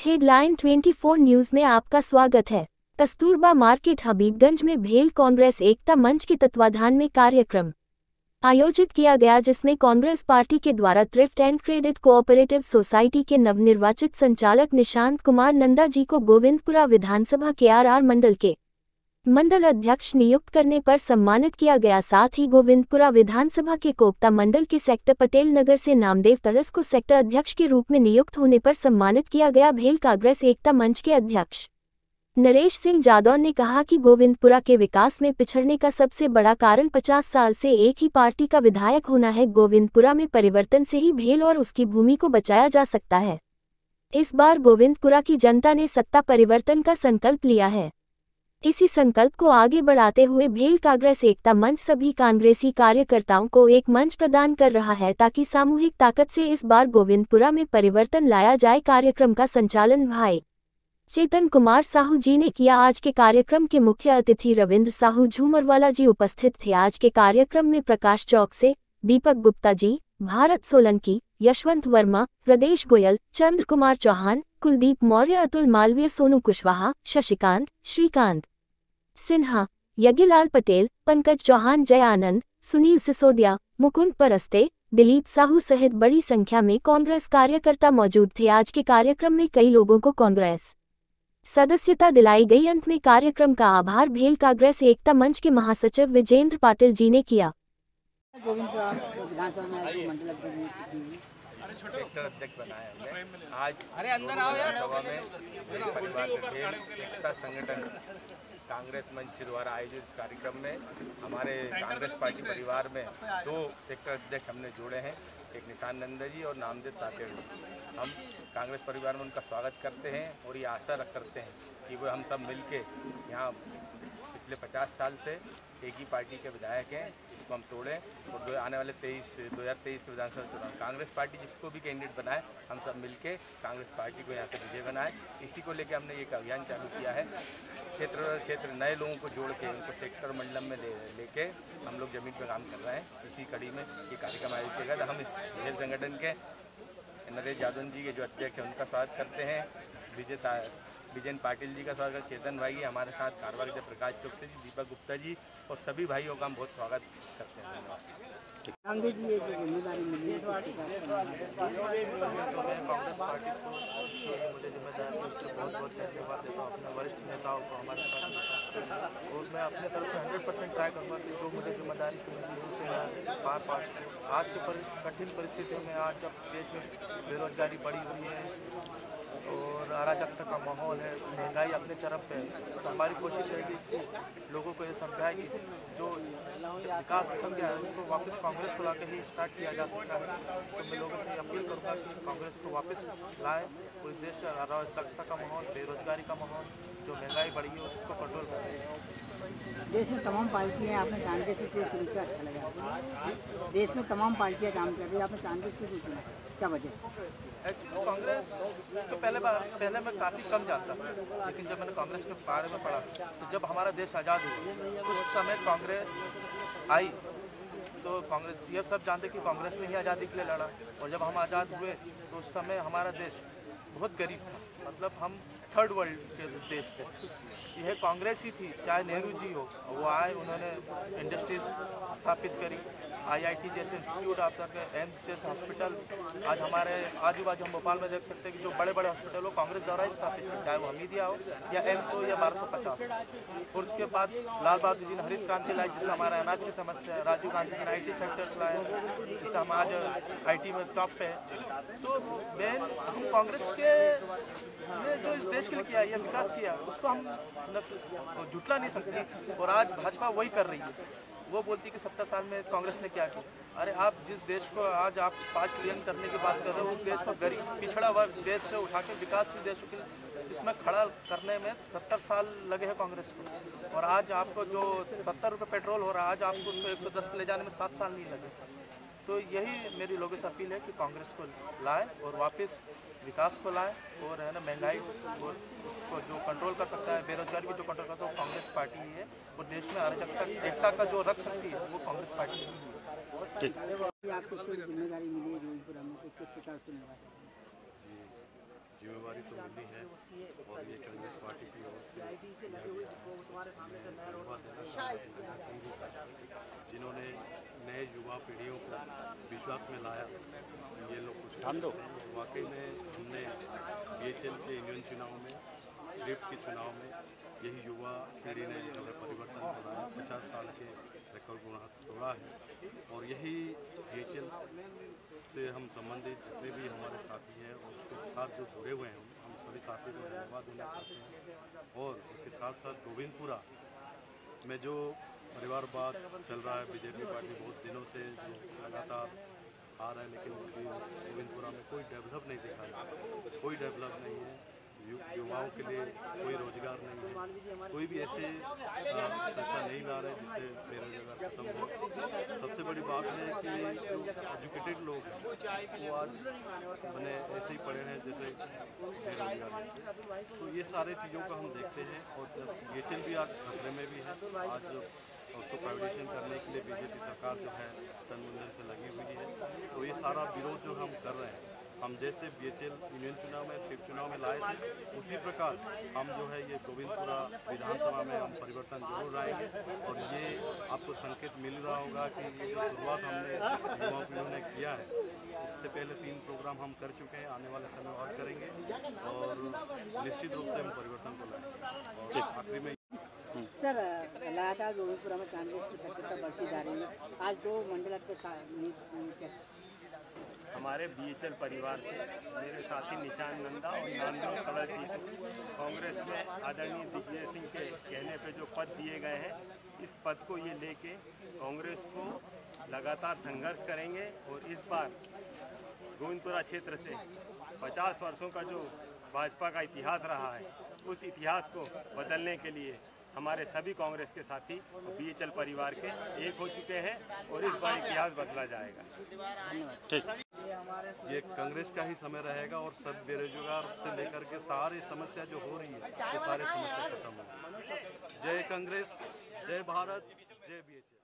Headline 24 news में आपका स्वागत है। कस्तूरबा मार्केट हबीबगंज में भेल कांग्रेस एकता मंच के तत्वाधान में कार्यक्रम आयोजित किया गया, जिसमें कांग्रेस पार्टी के द्वारा thrift and credit cooperative society के नवनिर्वाचित संचालक निशांत कुमार नंदा जी को गोविंदपुरा विधानसभा के आर मंडल के मंडल अध्यक्ष नियुक्त करने पर सम्मानित किया गया। साथ ही गोविंदपुरा विधानसभा के कोकता मंडल के सेक्टर पटेल नगर से नामदेव तरस को सेक्टर अध्यक्ष के रूप में नियुक्त होने पर सम्मानित किया गया। भेल कांग्रेस एकता मंच के अध्यक्ष नरेश सिंह जादौन ने कहा कि गोविंदपुरा के विकास में पिछड़ने का सबसे बड़ा कारण 50 साल से एक ही पार्टी का विधायक होना है। गोविंदपुरा में परिवर्तन से ही भेल और उसकी भूमि को बचाया जा सकता है। इस बार गोविंदपुरा की जनता ने सत्ता परिवर्तन का संकल्प लिया है। इसी संकल्प को आगे बढ़ाते हुए भेल कांग्रेस एकता मंच सभी कांग्रेसी कार्यकर्ताओं को एक मंच प्रदान कर रहा है, ताकि सामूहिक ताकत से इस बार गोविंदपुरा में परिवर्तन लाया जाए। कार्यक्रम का संचालन भाई चेतन कुमार साहू जी ने किया। आज के कार्यक्रम के मुख्य अतिथि रविंद्र साहू झूमरवाला जी उपस्थित थे। आज के कार्यक्रम में प्रकाश चौक से दीपक गुप्ता जी, भारत सोलंकी, यशवंत वर्मा, प्रदेश गोयल, चंद्र कुमार चौहान, कुलदीप मौर्य, अतुल मालवीय, सोनू कुशवाहा, शशिकांत, श्रीकांत सिन्हा, यज्ञलाल पटेल, पंकज चौहान, जय आनंद, सुनील सिसोदिया, मुकुंद परस्ते, दिलीप साहू सहित बड़ी संख्या में कांग्रेस कार्यकर्ता मौजूद थे। आज के कार्यक्रम में कई लोगों को कांग्रेस सदस्यता दिलाई गई। अंत में कार्यक्रम का आभार भेल कांग्रेस एकता मंच के महासचिव विजेंद्र पाटिल जी ने किया। सेक्टर अध्यक्ष बनाया हमने आज अंदर आओ यार। परिवार भेल एकता संगठन कांग्रेस मंच द्वारा आयोजित इस कार्यक्रम में हमारे कांग्रेस पार्टी परिवार में 2 सेक्टर अध्यक्ष हमने जोड़े हैं, एक निशांत नंदा जी और नामदेव तातेड़ जी। हम कांग्रेस परिवार में उनका स्वागत करते हैं और ये आशा करते हैं कि वो हम सब मिलके यहाँ पिछले 50 साल से एक ही पार्टी के विधायक हैं, इसको हम तोड़ें और आने वाले 2023 के विधानसभा चुनाव कांग्रेस पार्टी जिसको भी कैंडिडेट बनाए हम सब मिलके कांग्रेस पार्टी को यहाँ से विजय बनाए। इसी को लेकर हमने एक अभियान चालू किया है। क्षेत्र नए लोगों को जोड़ के उनको सेक्टर मंडलम में लेके हम लोग जमीन पर काम कर रहे हैं। इसी कड़ी में ये कार्यक्रम आयोजित किया गया। हम इस भेल संगठन के नरेश जादौन जी के जो अध्यक्ष हैं उनका स्वागत करते हैं, विजयन पाटिल जी का स्वागत, चेतन भाई हमारे साथ कारवार के प्रकाश चौक से जी, दीपक गुप्ता जी और सभी भाइयों का हम बहुत स्वागत करते हैं। रामदेव जी ये जो जिम्मेदारी मिली है कांग्रेस पार्टी को मुझे जिम्मेदारी उसके बहुत बहुत धन्यवाद देता हूँ अपने वरिष्ठ नेताओं को हमारे साथ, और मैं अपने तरफ से 100% ट्राई करूँगा कि जो मुझे जिम्मेदारी मिली है उसे मैं पार पा सकूँ। आज के कठिन परिस्थितियों में, आज जब देश में बेरोजगारी बढ़ी हुई है और अराजकता का माहौल है, महंगाई अपने चरम पे है, तो हमारी कोशिश है कि लोगों को ये समझाए कि जो विकास खत्म गया है उसको वापस कांग्रेस को लाकर ही स्टार्ट किया जा सकता है। तो मैं लोगों से अपील करूँगा कि कांग्रेस को वापस लाए, पूरे देश से अराजकता का माहौल, बेरोजगारी का माहौल, जो महंगाई बढ़ी है उसको कंट्रोल करें। देश में तमाम पार्टियां, आपने कांग्रेस से क्यों चुनी, क्या अच्छा लगा? देश में तमाम पार्टियां काम कर रही है, आपने कांग्रेस क्यों चुना, क्या वजह? कांग्रेस तो पहले मैं काफ़ी कम जानता था, लेकिन जब मैंने कांग्रेस के बारे में पढ़ा तो जब हमारा देश आज़ाद हुआ उस समय कांग्रेस आई, तो कांग्रेस ये सब जानते कि कांग्रेस ने ही आज़ादी के लिए लड़ा, और जब हम आज़ाद हुए तो उस समय हमारा देश बहुत गरीब था, मतलब हम थर्ड वर्ल्ड के देश थे। यह कांग्रेस ही थी, चाहे नेहरू जी हो, वो आए, उन्होंने इंडस्ट्रीज स्थापित करी, IIT जैसे इंस्टीट्यूट आप तक, एम्स जैसे हॉस्पिटल, आज हमारे आजू बाजू हम भोपाल में देख सकते हैं कि जो बड़े बड़े हॉस्पिटल हो कांग्रेस द्वारा ही स्थापित किए, चाहे वो हमीदिया हो या एम्स हो या 1250। और उसके बाद लाल बहादुर जी ने हरित क्रांति लाई, जिससे हमारा अनाज की समस्या है। राजीव गांधी ने IT सेक्टर्स लाए, जिससे हम आज IT में टॉप पे है। तो मेन हम कांग्रेस के ने जो इस देश के लिए किया, यह विकास किया, उसको हम जुटला नहीं सकते। और आज भाजपा वही कर रही है। वो बोलती कि 70 साल में कांग्रेस ने क्या किया। अरे आप जिस देश को आज आप 5 ट्रिलियन करने की बात कर रहे हो, उस देश को गरीब पिछड़ा वर्ग देश से उठा के विकासशील देशों के इसमें खड़ा करने में 70 साल लगे हैं कांग्रेस को। और आज आपको जो 70 रुपये पेट्रोल हो रहा है, आज आपको उसको 110 पे ले जाने में 7 साल नहीं लगे। तो यही मेरी लोगों से अपील है कि कांग्रेस को लाए और वापस विकास को लाए, और है ना महंगाई और उसको जो कंट्रोल कर सकता है, बेरोजगारी को जो कंट्रोल करता है वो कांग्रेस पार्टी ही है। और देश में अराजकता एकता का जो रख सकती है वो कांग्रेस पार्टी ही है। आपको जिम्मेदारी मिली है जोधपुर में, तो किस प्रकार से निभा? जिम्मेवारी तो मिली है और ये कांग्रेस पार्टी की ओर से जिन्होंने नए युवा पीढ़ियों को विश्वास में लाया, ये लोग कुछ वाकई में हमने BHL के यूनियन चुनाव में, लिफ्ट के चुनाव में यही युवा पीढ़ी ने जो है परिवर्तन बनाया, 50 साल के रिकॉर्ड को तोड़ा है। और यही BHL से हम संबंधित जितने भी हमारे साथी हैं और उसके साथ जो जुड़े हुए हैं, हम सभी साथियों को धन्यवाद देना चाहते हैं। और उसके साथ साथ गोविंदपुरा में जो परिवारवाद चल रहा है, बीजेपी पार्टी बहुत दिनों से जो लगातार आ रहा है, लेकिन गोविंदपुरा में कोई डेवलप नहीं दिखा है, कोई डेवलप नहीं है, युवाओं के लिए कोई रोजगार नहीं है, कोई भी ऐसे संस्था नहीं ला रहे जिससे बेरोजगार खत्म हो। सबसे बड़ी बात है कि जो एजुकेटेड लोग हैं वो आज मैंने ऐसे ही पढ़े हैं जैसे बेरोजगार जैसे। तो ये सारे चीज़ों का हम देखते हैं और BHL भी आज खतरे में भी है। आज उसको प्राइवेटाइजेशन करने के लिए बीजेपी सरकार जो है तन मन धन से लगी हुई है। तो ये सारा विरोध जो हम कर रहे हैं, हम जैसे BHL यूनियन चुनाव में, फिर चुनाव में लाए थे, उसी प्रकार हम जो है ये गोविंदपुरा विधानसभा में हम परिवर्तन जरूर लाएंगे। और ये आपको संकेत मिल रहा होगा कि ये जो शुरुआत हमने युवा पीढ़ियों ने किया है, इससे पहले 3 प्रोग्राम हम कर चुके हैं, आने वाले समय और करेंगे और निश्चित रूप से हम परिवर्तन को लाएंगे। और आखिरी में सर, लगातार गोविंदपुरा में कांग्रेस की सक्रियता बढ़ती जा रही है। आज 2 मंडल के हमारे BHL परिवार से मेरे साथी निशान नंदा और नांदोर कलर जी को कांग्रेस में आदरणीय दिग्विजय सिंह के कहने पे जो पद दिए गए हैं, इस पद को ये लेके कांग्रेस को लगातार संघर्ष करेंगे। और इस बार गोविंदपुरा क्षेत्र से 50 वर्षों का जो भाजपा का इतिहास रहा है, उस इतिहास को बदलने के लिए हमारे सभी कांग्रेस के साथी BHL परिवार के एक हो चुके हैं और इस बार इतिहास बदला जाएगा। ये कांग्रेस का ही समय रहेगा और सब बेरोजगार से लेकर के सारी समस्या जो हो रही है, ये सारी समस्या खत्म होगी। जय कांग्रेस, जय भारत, जय BHL।